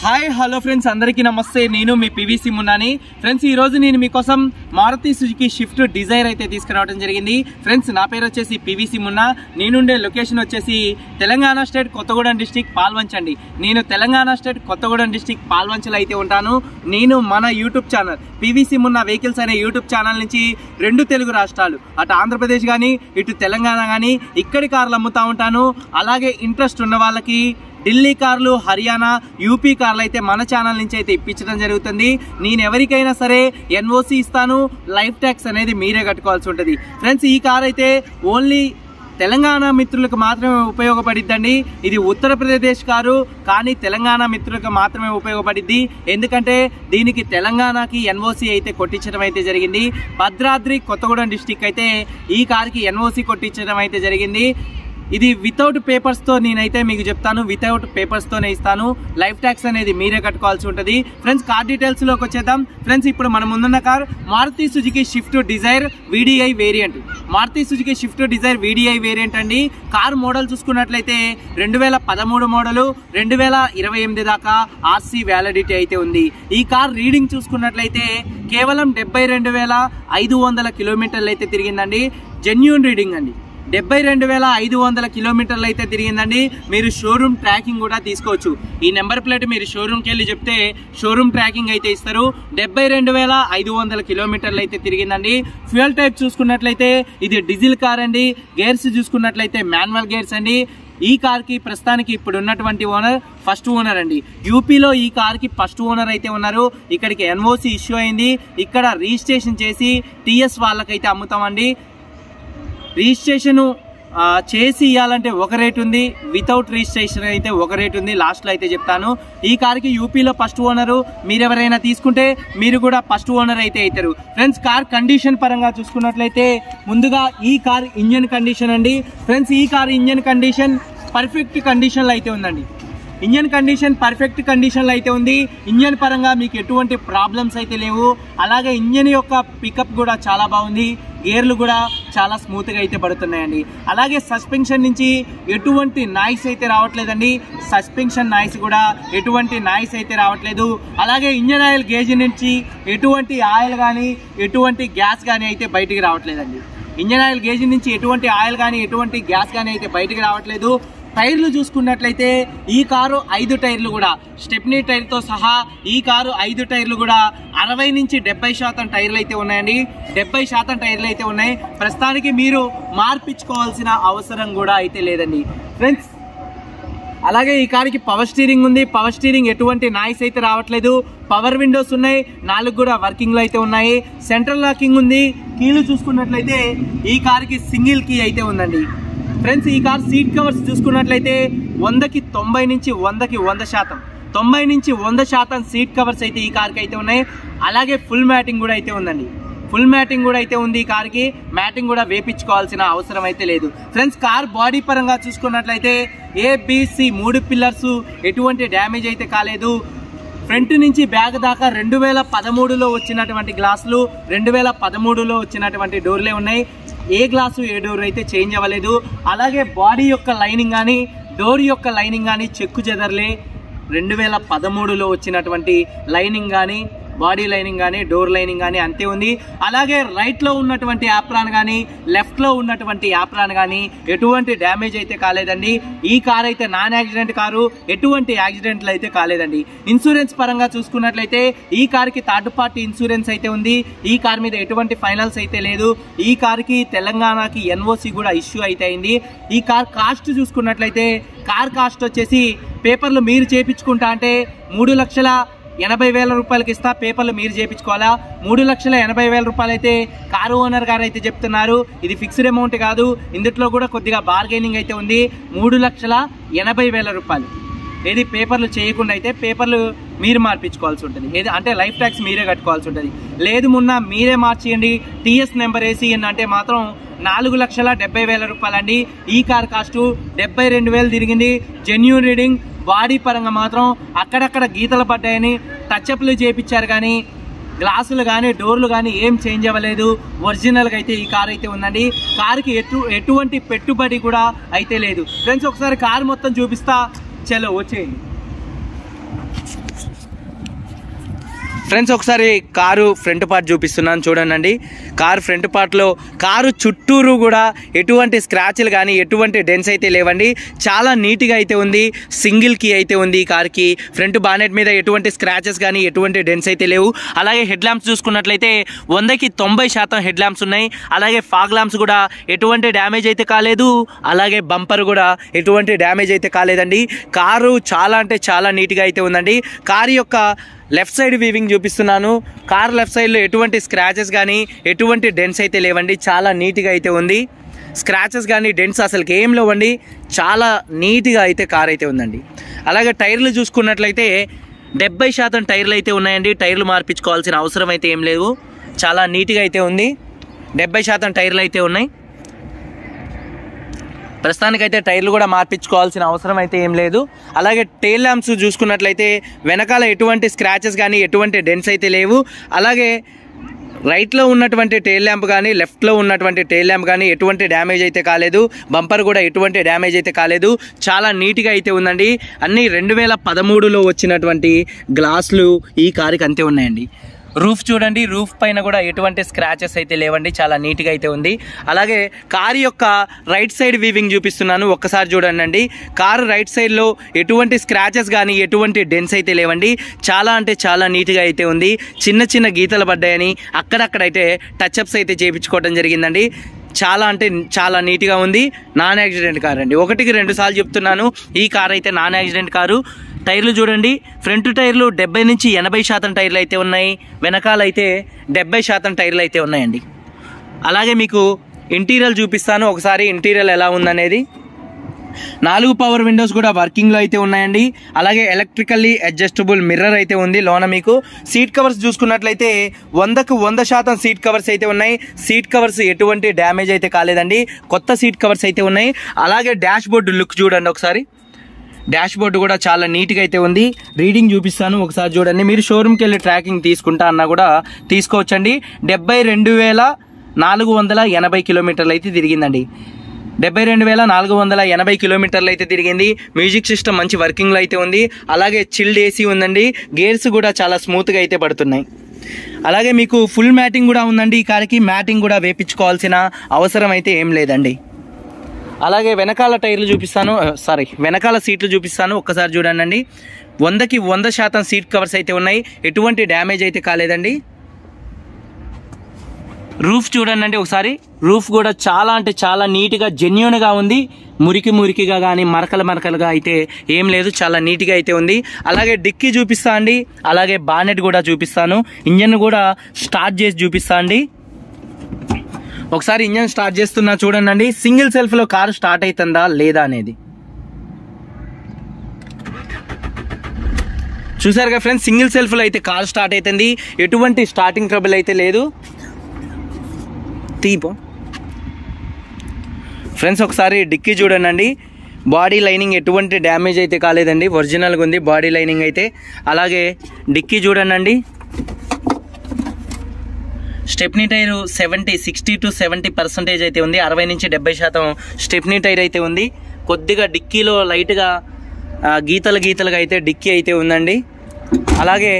Hi hello friends, అందరికీ నమస్తే. నేను మీ పివిసి మున్నాని. ఫ్రెండ్స్, ఈరోజు నేను మీకోసం మారుతి సుజుకి షిఫ్ట్ డిజైర్ అయితే తీసుకురావడం జరిగింది. ఫ్రెండ్స్, నా పేరు వచ్చేసి పివిసి మున్నా. నేనుండే లొకేషన్ వచ్చేసి తెలంగాణ స్టేట్ కొత్తగూడెం డిస్టిక్ పాల్వంచ్ అండి. నేను తెలంగాణ స్టేట్ కొత్తగూడెం డిస్టిక్ పాల్వంచ్లో అయితే ఉంటాను. నేను మన YouTube channel PVC Munna vehicles అనే యూట్యూబ్ ఛానల్ నుంచి 2 తెలుగు రాష్ట్రాలు, అటు ఆంధ్రప్రదేశ్ కానీ ఇటు తెలంగాణ కానీ ఇక్కడి కార్లు అమ్ముతూ ఉంటాను. అలాగే ఇంట్రెస్ట్ ఉన్న వాళ్ళకి ఢిల్లీ కార్లు, హర్యానా, యూపీ కార్లు అయితే మన ఛానల్ నుంచి అయితే ఇప్పించడం జరుగుతుంది. నేను ఎవరికైనా సరే ఎన్ఓసి ఇస్తాను, లైఫ్ ట్యాక్స్ అనేది మీరే కట్టుకోవాల్సి ఉంటుంది. ఫ్రెండ్స్, ఈ కార్ అయితే ఓన్లీ తెలంగాణ మిత్రులకు మాత్రమే ఉపయోగపడిద్దండి. ఇది ఉత్తరప్రదేశ్ కారు, కానీ తెలంగాణ మిత్రులకు మాత్రమే ఉపయోగపడిద్ది. ఎందుకంటే దీనికి తెలంగాణకి ఎన్ఓసి అయితే కొట్టించడం అయితే జరిగింది. భద్రాద్రి కొత్తగూడెం డిస్టిక్ అయితే ఈ కార్కి ఎన్ఓసి కొట్టించడం అయితే జరిగింది. ఇది వితౌట్ పేపర్స్తో నేనైతే మీకు చెప్తాను, వితౌట్ పేపర్స్తోనే ఇస్తాను. లైఫ్ ట్యాక్స్ అనేది మీరే కట్టుకోవాల్సి ఉంటుంది. ఫ్రెండ్స్, కార్ డీటెయిల్స్లోకి వచ్చేద్దాం. ఫ్రెండ్స్, ఇప్పుడు మనం ముందున్న car Maruti Suzuki Swift Dzire VDI variant. Maruti Suzuki Swift Dzire VDI variant అండి. కార్ మోడల్ చూసుకున్నట్లయితే 2013 మోడలు, 2028 దాకా RC వ్యాలిడిటీ అయితే ఉంది. ఈ కార్ రీడింగ్ చూసుకున్నట్లయితే కేవలం 72,500 కిలోమీటర్లు అయితే తిరిగిందండి. జెన్యూన్ రీడింగ్ అండి. 72,500 కిలోమీటర్లు అయితే తిరిగిందండి. మీరు షోరూమ్ ట్రాకింగ్ కూడా తీసుకోవచ్చు. ఈ నెంబర్ ప్లేట్ మీరు షోరూమ్కి వెళ్ళి చెప్తే షోరూమ్ ట్రాకింగ్ అయితే ఇస్తారు. 72,500 కిలోమీటర్లు అయితే తిరిగిందండి. ఫ్యూయల్ టైప్ చూసుకున్నట్లయితే ఇది డీజిల్ కార్ అండి. గేర్స్ చూసుకున్నట్లయితే మాన్యువల్ గేర్స్ అండి. ఈ కార్కి ప్రస్తుతానికి ఇప్పుడు ఉన్నటువంటి ఓనర్ ఫస్ట్ ఓనర్ అండి. యూపీలో ఈ కార్కి ఫస్ట్ ఓనర్ అయితే ఉన్నారు. ఇక్కడికి ఎన్ఓసి ఇష్యూ అయింది. ఇక్కడ రిజిస్ట్రేషన్ చేసి టీఎస్ వాళ్ళకైతే అమ్ముతామండి. రిజిస్ట్రేషన్ చేసి ఇవ్వాలంటే ఒక రేట్ ఉంది, వితౌట్ రిజిస్ట్రేషన్ అయితే ఒక రేట్ ఉంది. లాస్ట్లో అయితే చెప్తాను. ఈ కార్కి యూపీలో ఫస్ట్ ఓనరు. మీరు ఎవరైనా తీసుకుంటే మీరు కూడా ఫస్ట్ ఓనర్ అయితే అవుతారు. ఫ్రెండ్స్, కార్ కండిషన్ పరంగా చూసుకున్నట్లయితే ముందుగా ఈ కార్ ఇంజన్ కండిషన్ అండి. ఫ్రెండ్స్, ఈ కార్ ఇంజన్ కండిషన్ పర్ఫెక్ట్ కండిషన్లో అయితే ఉందండి. ఇంజన్ కండిషన్ పర్ఫెక్ట్ కండిషన్లో అయితే ఉంది. ఇంజన్ పరంగా మీకు ఎటువంటి ప్రాబ్లమ్స్ అయితే లేవు. అలాగే ఇంజన్ యొక్క పికప్ కూడా చాలా బాగుంది. గేర్లు కూడా చాలా స్మూత్గా అయితే పడుతున్నాయండి. అలాగే సస్పెన్షన్ నుంచి ఎటువంటి నాయిస్ అయితే రావట్లేదండి. సస్పెన్షన్ నాయిస్ కూడా ఎటువంటి నాయిస్ అయితే రావట్లేదు. అలాగే ఇంజన్ ఆయిల్ గేజ్ నుంచి ఎటువంటి ఆయిల్ కానీ ఎటువంటి గ్యాస్ కానీ అయితే బయటికి రావట్లేదండి. ఇంజన్ ఆయిల్ గేజ్ నుంచి ఎటువంటి ఆయిల్ కానీ ఎటువంటి గ్యాస్ కానీ అయితే బయటికి రావట్లేదు. టైర్లు చూసుకున్నట్లయితే ఈ కారు 5 టైర్లు కూడా స్టెప్నీ టైర్తో సహా ఈ కారు 5 టైర్లు కూడా 60 నుంచి 70% టైర్లు అయితే ఉన్నాయండి. 70% టైర్లు అయితే ఉన్నాయి. ప్రస్తుతానికి మీరు మార్పించుకోవాల్సిన అవసరం కూడా అయితే లేదండి. ఫ్రెండ్స్, అలాగే ఈ కార్కి పవర్ స్టీరింగ్ ఉంది. పవర్ స్టీరింగ్ ఎటువంటి నాయిస్ అయితే రావట్లేదు. పవర్ విండోస్ ఉన్నాయి, 4 కూడా వర్కింగ్లో అయితే ఉన్నాయి. సెంట్రల్ లాకింగ్ ఉంది. కీలు చూసుకున్నట్లయితే ఈ కార్కి సింగిల్ కీ అయితే ఉందండి. ఫ్రెండ్స్, ఈ కార్ సీట్ కవర్స్ చూసుకున్నట్లయితే 100కి 90 నుంచి 100కి 100%, 90 నుంచి 100% సీట్ కవర్స్ అయితే ఈ కార్కి అయితే ఉన్నాయి. అలాగే ఫుల్ మ్యాటింగ్ కూడా అయితే ఉందండి. ఫుల్ మ్యాటింగ్ కూడా అయితే ఉంది. ఈ కార్కి మ్యాటింగ్ కూడా వేపించుకోవాల్సిన అవసరం అయితే లేదు. ఫ్రెండ్స్, కార్ బాడీ పరంగా చూసుకున్నట్లయితే ABC 3 పిల్లర్స్ ఎటువంటి డ్యామేజ్ అయితే కాలేదు. ఫ్రంట్ నుంచి బ్యాక్ దాకా 2013లో వచ్చినటువంటి గ్లాసులు, 2013లో వచ్చినటువంటి డోర్లే ఉన్నాయి. ఏ గ్లాసు ఏ డోర్ అయితే చేంజ్ అవ్వలేదు. అలాగే బాడీ యొక్క లైనింగ్ కానీ డోర్ యొక్క లైనింగ్ కానీ చెక్కు చెదరలే. 2013లో వచ్చినటువంటి లైనింగ్ కానీ బాడీ లైనింగ్ కానీ డోర్ లైనింగ్ కానీ అంతే ఉంది. అలాగే రైట్లో ఉన్నటువంటి యాప్రాన్ కానీ లెఫ్ట్లో ఉన్నటువంటి యాప్రాన్ కానీ ఎటువంటి డ్యామేజ్ అయితే కాలేదండి. ఈ కార్ అయితే నాన్ యాక్సిడెంట్ కారు, ఎటువంటి యాక్సిడెంట్లు అయితే కాలేదండి. ఇన్సూరెన్స్ పరంగా చూసుకున్నట్లయితే ఈ కార్కి థర్డ్ పార్టీ ఇన్సూరెన్స్ అయితే ఉంది. ఈ కార్ మీద ఎటువంటి ఫైనల్స్ అయితే లేదు. ఈ కార్కి తెలంగాణకి ఎన్ఓసి కూడా ఇష్యూ అయితే అయింది. ఈ కార్ కాస్ట్ చూసుకున్నట్లయితే కార్ కాస్ట్ వచ్చేసి పేపర్లు మీరు చేయించుకుంటా అంటే 3,80,000 రూపాయలకి ఇస్తా. పేపర్లు మీరు చేయించుకోవాలా. 3,80,000 రూపాయలు అయితే కారు ఓనర్ గారు అయితే చెప్తున్నారు. ఇది ఫిక్స్డ్ అమౌంట్ కాదు. ఇందులో కూడా కొద్దిగా బార్గెనింగ్ అయితే ఉంది. 3,80,000 రూపాయలు. ఏది పేపర్లు చేయకుండా అయితే పేపర్లు మీరు మార్పించుకోవాల్సి ఉంటుంది. ఏది అంటే లైఫ్ ట్యాక్స్ మీరే కట్టుకోవాల్సి ఉంటుంది. లేదు మున్నా మీరే మార్చేయండి, టీఎస్ నెంబర్ వేసి అంటే మాత్రం 4,70,000 రూపాయలు అండి. ఈ కార్ కాస్ట్ 72,000 తిరిగింది. Genuine reading. బాడీ పరంగా మాత్రం అక్కడక్కడ గీతలు పడ్డాయని టచ్అప్లు చేయించారు, కానీ గ్లాసులు కానీ డోర్లు కానీ ఏం చేంజ్ అవ్వలేదు. ఒరిజినల్గా అయితే ఈ కార్ అయితే ఉందండి. కార్కి ఎటువంటి పెట్టుబడి కూడా అయితే లేదు. ఫ్రెండ్స్, ఒకసారి కార్ మొత్తం చూపిస్తా. చలో వచ్చేయండి. ఫ్రెండ్స్ ఒకసారి కారు ఫ్రంట్ పార్ట్ చూపిస్తున్నాను చూడండి. కారు ఫ్రంట్ పార్ట్లో కారు చుట్టూరు కూడా ఎటువంటి స్క్రాచ్లు కానీ ఎటువంటి డెన్స్ అయితే లేవండి. చాలా నీట్గా అయితే ఉంది. సింగిల్ కీ అయితే ఉంది ఈ కార్కి. ఫ్రంట్ బానెట్ మీద ఎటువంటి స్క్రాచెస్ కానీ ఎటువంటి డెన్స్ అయితే లేవు. అలాగే హెడ్ ల్యాంప్స్ చూసుకున్నట్లయితే 100కి 90% హెడ్ ల్యాంప్స్ ఉన్నాయి. అలాగే ఫాగ్ ల్యాంప్స్ కూడా ఎటువంటి డ్యామేజ్ అయితే కాలేదు. అలాగే బంపర్ కూడా ఎటువంటి డ్యామేజ్ అయితే కాలేదండి. కారు చాలా అంటే చాలా నీట్గా అయితే ఉందండి. కారు యొక్క లెఫ్ట్ సైడ్ వీవింగ్ చూపిస్తున్నాను. కార్ లెఫ్ట్ సైడ్లో ఎటువంటి స్క్రాచెస్ కానీ ఎటువంటి డెన్స్ అయితే లేవండి. చాలా నీట్గా అయితే ఉంది. స్క్రాచెస్ కానీ డెన్స్ అసలుకి ఏం లేవండి. చాలా నీట్గా అయితే కార్ అయితే ఉందండి. అలాగే టైర్లు చూసుకున్నట్లయితే 70% టైర్లు అయితే ఉన్నాయండి. టైర్లు మార్పించుకోవాల్సిన అవసరం అయితే ఏం లేదు. చాలా నీట్గా అయితే ఉంది. 70% టైర్లు అయితే ఉన్నాయి. ప్రస్తుతానికైతే టైర్లు కూడా మార్పించుకోవాల్సిన అవసరం అయితే ఏం లేదు. అలాగే టెయిల్ ల్యాంప్స్ చూసుకున్నట్లయితే వెనకాల ఎటువంటి స్క్రాచెస్ కానీ ఎటువంటి డెన్స్ అయితే లేవు. అలాగే రైట్లో ఉన్నటువంటి టెయిల్ ల్యాంప్ కానీ లెఫ్ట్లో ఉన్నటువంటి టెయిల్ ల్యాంప్ కానీ ఎటువంటి డ్యామేజ్ అయితే కాలేదు. బంపర్ కూడా ఎటువంటి డ్యామేజ్ అయితే కాలేదు. చాలా నీట్గా అయితే ఉందండి. అన్నీ 2013లో వచ్చినటువంటి గ్లాసులు ఈ కారుకి అంతే ఉన్నాయండి. రూఫ్ చూడండి. రూఫ్ పైన కూడా ఎటువంటి స్క్రాచెస్ అయితే లేవండి. చాలా నీట్గా అయితే ఉంది. అలాగే కారు యొక్క రైట్ సైడ్ వీవింగ్ చూపిస్తున్నాను. ఒక్కసారి చూడండి. కారు రైట్ సైడ్లో ఎటువంటి స్క్రాచెస్ కానీ ఎటువంటి డెన్స్ అయితే లేవండి. చాలా అంటే చాలా నీట్గా అయితే ఉంది. చిన్న చిన్న గీతలు పడ్డాయని అక్కడక్కడైతే టచ్అప్స్ అయితే చేయించుకోవడం జరిగిందండి. చాలా అంటే చాలా నీట్గా ఉంది. నాన్ యాక్సిడెంట్ కార్ అండి. 1కి 2 సార్లు చెప్తున్నాను. ఈ కార్ అయితే నాన్ యాక్సిడెంట్ కారు. టైర్లు చూడండి. ఫ్రంట్ టైర్లు 70 నుంచి 80% టైర్లు అయితే ఉన్నాయి. వెనకాల అయితే 70% టైర్లు అయితే ఉన్నాయండి. అలాగే మీకు ఇంటీరియర్ చూపిస్తాను. ఒకసారి ఇంటీరియర్ ఎలా ఉందనేది. 4 పవర్ విండోస్ కూడా వర్కింగ్లో అయితే ఉన్నాయండి. అలాగే ఎలక్ట్రికల్లీ అడ్జస్టబుల్ మిర్రర్ అయితే ఉంది లోన. మీకు సీట్ కవర్స్ చూసుకున్నట్లయితే 100కు 100% సీట్ కవర్స్ అయితే ఉన్నాయి. సీట్ కవర్స్ ఎటువంటి డ్యామేజ్ అయితే కాలేదండి. కొత్త సీట్ కవర్స్ అయితే ఉన్నాయి. అలాగే డాష్ బోర్డు లుక్ చూడండి ఒకసారి. డాష్ బోర్డు కూడా చాలా నీట్గా అయితే ఉంది. రీడింగ్ చూపిస్తాను ఒకసారి చూడండి. మీరు షోరూమ్కి వెళ్ళి ట్రాకింగ్ తీసుకుంటా అన్నా కూడా తీసుకోవచ్చండి. 72,480 కిలోమీటర్లు అయితే తిరిగిందండి. 72,480 కిలోమీటర్లు అయితే తిరిగింది. మ్యూజిక్ సిస్టమ్ మంచి వర్కింగ్లో అయితే ఉంది. అలాగే చిల్డ్ ఏసీ ఉందండి. గేర్స్ కూడా చాలా స్మూత్గా అయితే పడుతున్నాయి. అలాగే మీకు ఫుల్ మ్యాటింగ్ కూడా ఉందండి. ఈ కార్కి మ్యాటింగ్ కూడా వేపించుకోవాల్సిన అవసరం అయితే ఏం లేదండి. అలాగే వెనకాల టైర్లు చూపిస్తాను. వెనకాల సీట్లు చూపిస్తాను. ఒక్కసారి చూడండి. 100కి 100% సీట్ కవర్స్ అయితే ఉన్నాయి. ఎటువంటి డ్యామేజ్ అయితే కాలేదండి. రూఫ్ చూడండి ఒకసారి. రూఫ్ కూడా చాలా అంటే చాలా నీట్గా జెన్యూన్గా ఉంది. మురికిగా కానీ మరకలుగా అయితే ఏం లేదు. చాలా నీట్గా అయితే ఉంది. అలాగే డిక్కీ చూపిస్తా అండి. అలాగే బానెట్ కూడా చూపిస్తాను. ఇంజన్ కూడా స్టార్ట్ చేసి చూపిస్తా అండి. ఒకసారి ఇంజన్ స్టార్ట్ చేస్తున్నా చూడండి. సింగిల్ సెల్ఫ్లో కారు స్టార్ట్ అవుతుందా లేదా అనేది చూసారుగా ఫ్రెండ్స్. సింగిల్ సెల్ఫ్లో అయితే కారు స్టార్ట్ అవుతుంది. ఎటువంటి స్టార్టింగ్ ట్రబుల్ అయితే లేదు. తీపో ఫ్రెండ్స్. ఒకసారి డిక్కీ చూడండి. బాడీ లైనింగ్ ఎటువంటి డ్యామేజ్ అయితే కాలేదండి. ఒరిజినల్గా ఉంది బాడీ లైనింగ్ అయితే. అలాగే డిక్కీ చూడండి. స్టెప్నీ టైరు 60 to 70% అయితే ఉంది. 60 నుంచి 70% స్టెప్నీ టైర్ అయితే ఉంది. కొద్దిగా డిక్కీలో లైట్గా గీతలుగా అయితే డిక్కీ అయితే ఉందండి. అలాగే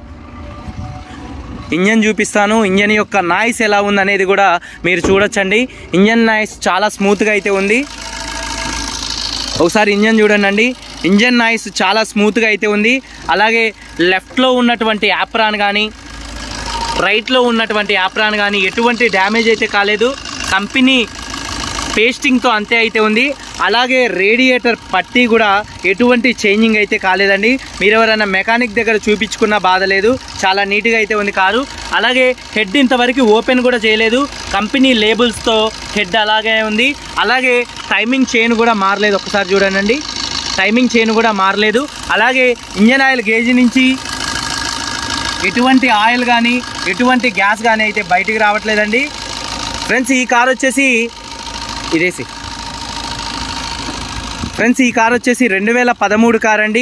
ఇంజన్ చూపిస్తాను. ఇంజన్ యొక్క నాయిస్ ఎలా ఉందనేది కూడా మీరు చూడొచ్చండి. ఇంజన్ నాయిస్ చాలా స్మూత్గా అయితే ఉంది. ఒకసారి ఇంజన్ చూడండి. ఇంజన్ నాయిస్ చాలా స్మూత్గా అయితే ఉంది. అలాగే లెఫ్ట్లో ఉన్నటువంటి యాప్రాన్ కానీ రైట్లో ఉన్నటువంటి యాప్రాన్ కానీ ఎటువంటి డ్యామేజ్ అయితే కాలేదు. కంపెనీ పేస్టింగ్తో అంతే అయితే ఉంది. అలాగే రేడియేటర్ పట్టీ కూడా ఎటువంటి చేంజింగ్ అయితే కాలేదండి. మీరు ఎవరైనా మెకానిక్ దగ్గర చూపించుకున్న బాధ లేదు. చాలా నీట్గా అయితే ఉంది కారు. అలాగే హెడ్ ఇంతవరకు ఓపెన్ కూడా చేయలేదు. కంపెనీ లేబుల్స్తో హెడ్ అలాగే ఉంది. అలాగే టైమింగ్ చైన్ కూడా మారలేదు. ఒకసారి చూడండి. టైమింగ్ చైన్ కూడా మారలేదు. అలాగే ఇంజన్ ఆయిల్ గేజ్ నుంచి ఎటువంటి ఆయిల్ కానీ ఎటువంటి గ్యాస్ కానీ అయితే బయటికి రావట్లేదండి. ఫ్రెండ్స్ ఈ కార్ వచ్చేసి ఫ్రెండ్స్ ఈ కార్ వచ్చేసి 2013 కార్ అండి.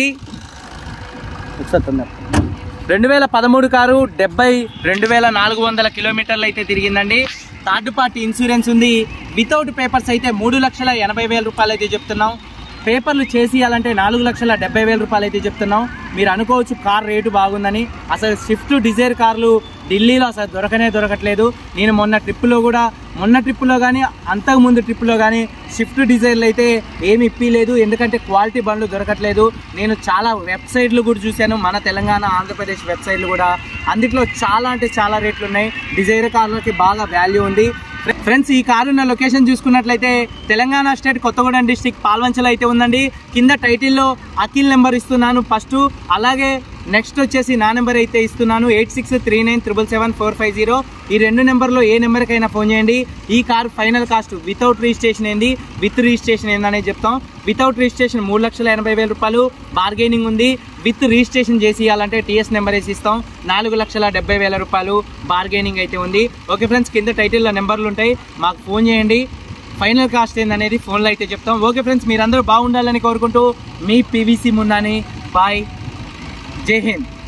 2013 కారు. 72,400 కిలోమీటర్లు అయితే తిరిగిందండి. థర్డ్ పార్టీ ఇన్సూరెన్స్ ఉంది. వితౌట్ పేపర్స్ అయితే 3,80,000 రూపాయలు అయితే చెప్తున్నాం. పేపర్లు చేసి ఇవ్వాలంటే 4,70,000 రూపాయలు అయితే చెప్తున్నాం. మీరు అనుకోవచ్చు కార్ రేటు బాగుందని. అసలు స్విఫ్ట్ డిజైర్ కార్లు ఢిల్లీలో అసలు దొరకట్లేదు. నేను మొన్న ట్రిప్పులో కానీ అంతకుముందు ట్రిప్పులో కానీ స్విఫ్ట్ డిజైర్లు అయితే ఏమి ఇప్పలేదు. ఎందుకంటే క్వాలిటీ బండ్లు దొరకట్లేదు. నేను చాలా వెబ్సైట్లు కూడా చూశాను, మన తెలంగాణ ఆంధ్రప్రదేశ్ వెబ్సైట్లు కూడా. అందులో చాలా అంటే చాలా రేట్లు ఉన్నాయి. డిజైర్ కార్లకి బాగా వాల్యూ ఉంది. ఫ్రెండ్స్, ఈ కారు ఉన్న లొకేషన్ చూసుకున్నట్లయితే తెలంగాణ స్టేట్ కొత్తగూడెం డిస్టిక్ పాల్వంచలో అయితే ఉందండి. కింద టైటిల్లో అఖిల్ నెంబర్ ఇస్తున్నాను ఫస్ట్, అలాగే నెక్స్ట్ వచ్చేసి నా నెంబర్ అయితే ఇస్తున్నాను 8639777450. ఈ 2 నెంబర్లో ఏ నెంబర్కైనా ఫోన్ చేయండి. ఈ car final cost without registration ఏంది, విత్ రిజిస్ట్రేషన్ ఏందనేది చెప్తాం. వితౌట్ రిజిస్ట్రేషన్ 3,80,000 రూపాయలు బార్గెనింగ్ ఉంది. విత్ రిజిస్ట్రేషన్ చేసి ఇవ్వాలంటే టీఎస్ నెంబర్ వేసి ఇస్తాం. 4,70,000 రూపాయలు బార్గెనింగ్ అయితే ఉంది. ఓకే ఫ్రెండ్స్, కింద టైటిల్లో నెంబర్లు ఉంటాయి, మాకు ఫోన్ చేయండి. ఫైనల్ కాస్ట్ ఏందనేది ఫోన్లో అయితే చెప్తాం. ఓకే ఫ్రెండ్స్, మీరందరూ బాగుండాలని కోరుకుంటూ మీ పీవీసీ మున్నాని. బాయ్, జై హింద్.